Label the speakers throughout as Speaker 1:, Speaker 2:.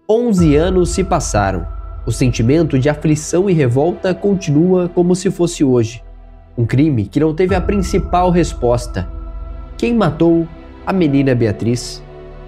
Speaker 1: 11 anos se passaram. O sentimento de aflição e revolta continua como se fosse hoje. Um crime que não teve a principal resposta. Quem matou a menina Beatriz?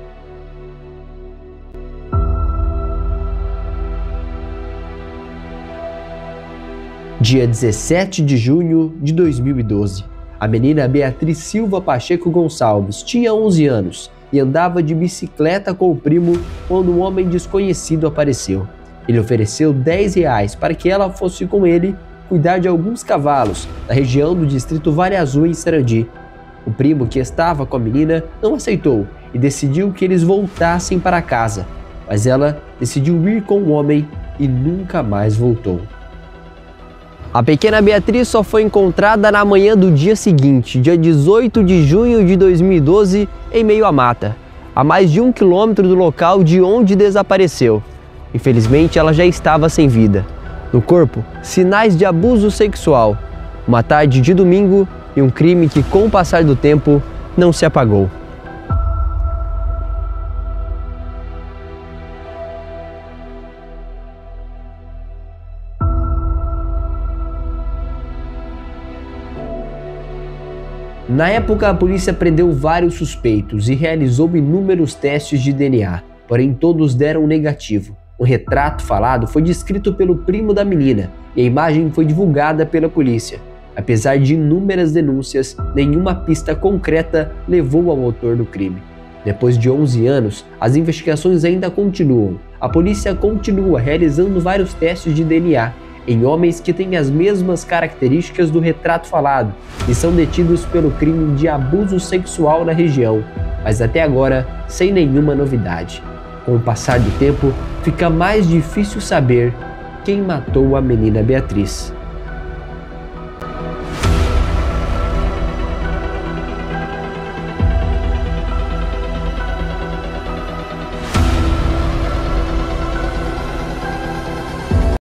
Speaker 1: Dia 17 de junho de 2012. A menina Beatriz Silva Pacheco Gonçalves tinha 11 anos e andava de bicicleta com o primo quando um homem desconhecido apareceu. Ele ofereceu R$10 para que ela fosse com ele cuidar de alguns cavalos na região do distrito Vale Azul, em Sarandi. O primo, que estava com a menina, não aceitou e decidiu que eles voltassem para casa, mas ela decidiu ir com o homem e nunca mais voltou. A pequena Beatriz só foi encontrada na manhã do dia seguinte, dia 18 de junho de 2012, em meio à mata, a mais de 1 quilômetro do local de onde desapareceu. Infelizmente, ela já estava sem vida. No corpo, sinais de abuso sexual, uma tarde de domingo e um crime que, com o passar do tempo, não se apagou. Na época, a polícia prendeu vários suspeitos e realizou inúmeros testes de DNA, porém todos deram negativo. Um retrato falado foi descrito pelo primo da menina e a imagem foi divulgada pela polícia. Apesar de inúmeras denúncias, nenhuma pista concreta levou ao autor do crime. Depois de 11 anos, as investigações ainda continuam. A polícia continua realizando vários testes de DNA em homens que têm as mesmas características do retrato falado e são detidos pelo crime de abuso sexual na região, mas até agora sem nenhuma novidade. Com o passar do tempo, fica mais difícil saber quem matou a menina Beatriz.